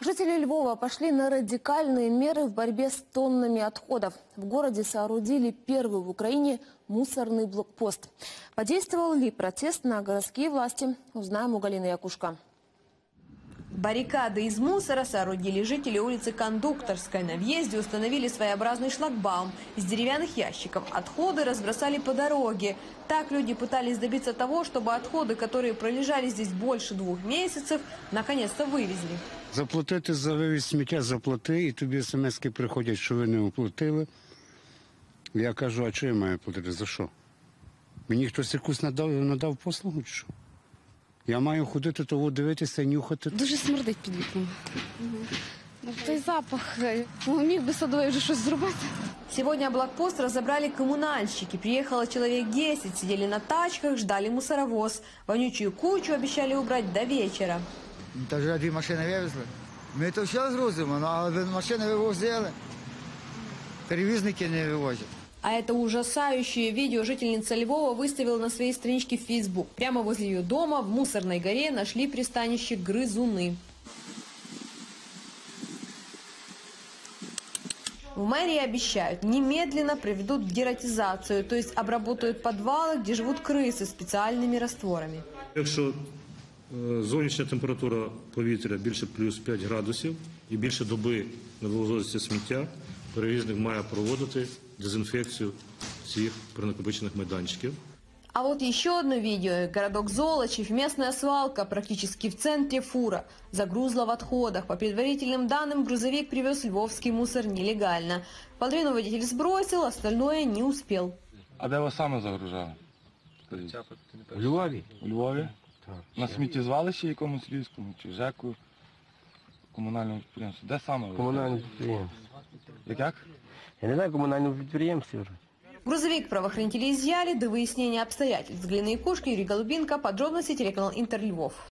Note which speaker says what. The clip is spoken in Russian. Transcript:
Speaker 1: Жители Львова пошли на радикальные меры в борьбе с тоннами отходов. В городе соорудили первый в Украине мусорный блокпост. Подействовал ли протест на городские власти? Узнаем у Галины Якушко.
Speaker 2: Баррикады из мусора соорудили жители улицы Кондукторской. На въезде установили своеобразный шлагбаум. Из деревянных ящиков отходы разбросали по дороге. Так люди пытались добиться того, чтобы отходы, которые пролежали здесь больше 2 месяцев, наконец-то вывезли.
Speaker 3: Заплатити за вивіз сміття, заплати, і тобі смс-ки приходять, що ви не оплатили. Я кажу, а що я маю платити, за що? Мені хтось якусь надав послугу, чи що? Я маю ходити, того дивитися, нюхати.
Speaker 4: Дуже смердить під вікном. Той запах, міг би садовий вже щось зробити.
Speaker 2: Сегодня блокпост разобрали коммунальщики. Приехало человек 10, сидели на тачках, ждали мусоровоз. Вонючую кучу обещали убрать до вечера.
Speaker 5: Та вже 2 машини вивезли. Ми то все зрозуміємо, але машини вивозили. Перевізники не вивозять.
Speaker 2: А это ужасающее видео жительница Львова выставила на своей страничке в Facebook. Прямо возле ее дома в мусорной горе нашли пристанище грызуны. В мэрии обещают, немедленно проведут дератизацию, то есть обработают подвалы, где живут крысы, специальными растворами.
Speaker 6: Якщо зовнішня температура повітря більше плюс 5 градусів і більше доби не вивозиться сміття, перевізник має проводити дезінфекцію всіх принакопичених майданчиків.
Speaker 2: А вот еще одно видео. Городок Золочев, местная свалка, практически в центре фура. Загрузла в отходах. По предварительным данным, грузовик привез львовский мусор нелегально. Половину водитель сбросил, остальное не успел.
Speaker 7: А де ви саме загружали?
Speaker 3: У Львові?
Speaker 7: У Львові?
Speaker 3: Так.
Speaker 7: На сміттєзвалищі якомусь львівському, чи ЖЕКу, комунальному підприємству? Де саме ви?
Speaker 8: Комунальне підприємство.
Speaker 7: Як?
Speaker 8: Я не знаю, комунальне підприємство вже.
Speaker 2: Грузовик правоохранители изъяли до выяснения обстоятельств. Галина Якушко, Юрий Голубинка. Подробности телеканал Интер Львов.